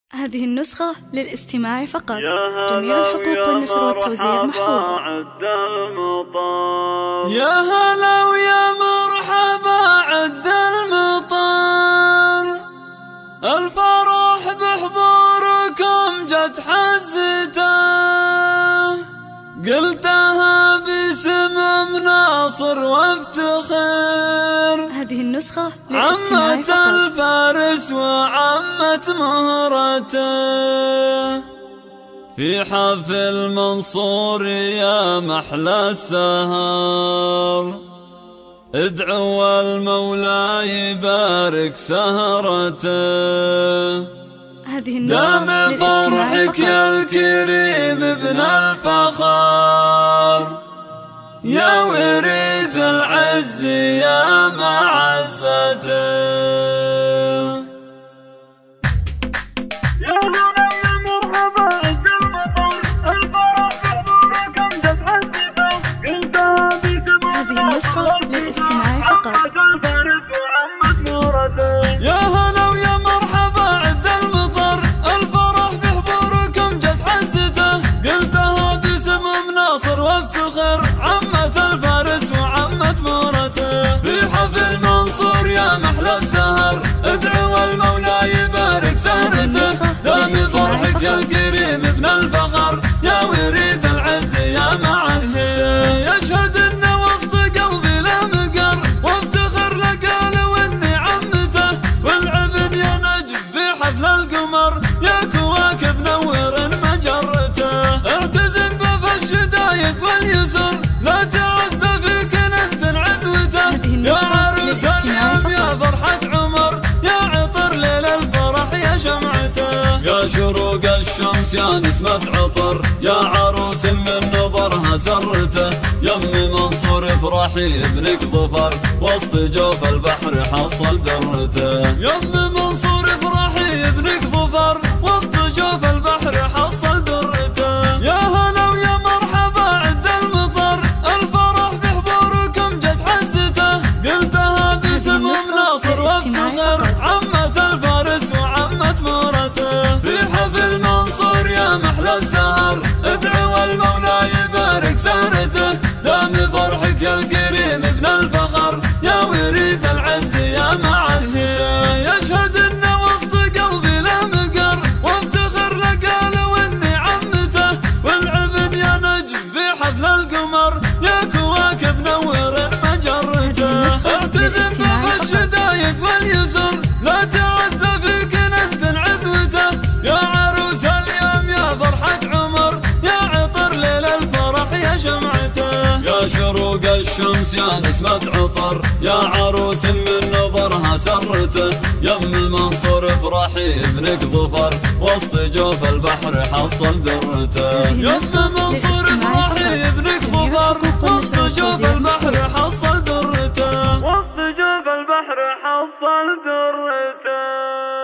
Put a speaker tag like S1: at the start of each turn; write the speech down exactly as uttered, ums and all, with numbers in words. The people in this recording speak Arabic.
S1: هذه النسخة للاستماع فقط. جميع الحقوق والنشر والتوزيع محفوظة.
S2: يا هلا ويا مرحبا عد المطر، الفرح بحضوركم جت حزته، قلتها باسم مناصر وافتخر.
S1: هذه النسخة للاستماع
S2: عمة الفارس وعمة مهرته، في حفل منصور يا محلى السهر، ادعوا المولى يبارك سهرته.
S1: هذه النسخة
S2: دام فرحك يا الكريم ابن الفخر، يا وريث العز يا معزته.
S3: يا هلا يا مرحبا عز المطر، الفرح بحضوركم جت حزته، قلتها باسم
S1: هذه النسخة للاستماع فقط.
S3: الفارس وعمة مهرته.
S2: يا هلا ويا مرحبا عد المطر، الفرح بحضوركم جت حزته، قلتها باسم مناصر وافتخر، عمة الفارس وعمة مهرته، في حفل منصور يا محلى السهر، ادعوا المولى يبارك سهرته. دام فرحك يا الكريم ابن الفخر، يا وريث العز يا معزته. يشهد ان وسط قلبي لا مقر، وافتخر لقاله واني عمته، والعبن يا نجم في حفل القمر، يا كواكب نور مجرته. التزم بف الشدايد واليسر، لا تعز فيك انت عزوته، يا عروس اليوم يا فرحة عمر، يا عطر ليل الفرح يا شمعته. يا شروق الشمس يا نسمة عطر، يا عروس من نظرها سرته، يم منصور افرحي ابنك ظفر، وسط جوف البحر حصل درته. يم منصور افرحي ابنك ظفر، وسط جوف البحر حصل درته. يا هلا ويا مرحبا عد المطر، الفرح بحضوركم جت حزته، قلتها باسم مناصر وافتخر، عمة الفارس وعمة مهرته، في حفل منصور يا محلى السهر، ادعوا المولى يبارك سهرته. دام فرحك يا الكريم ابن الفخر، يا وريث العز يا معزته. يشهد ان وسط قلبي لا مقر، وافتخر لقاله واني عمته، والعبن يا نجم في حفل القمر، يا كواكب نور مجرته. اعتزم بف الشدايد واليسر، لا تعز فيك انت عزوته، يا عروس اليوم يا فرحة عمر، يا عطر ليل الفرح يا شمعته. يا شروق الشمس يا نسمة عطر، يا عروس من نظرها سرته، يم منصور افرحي ابنك ظفر، وسط جوف البحر حصل درته. يم منصور افرحي ابنك ظفر، وسط جوف البحر حصل درته،
S3: وسط جوف البحر حصل درته.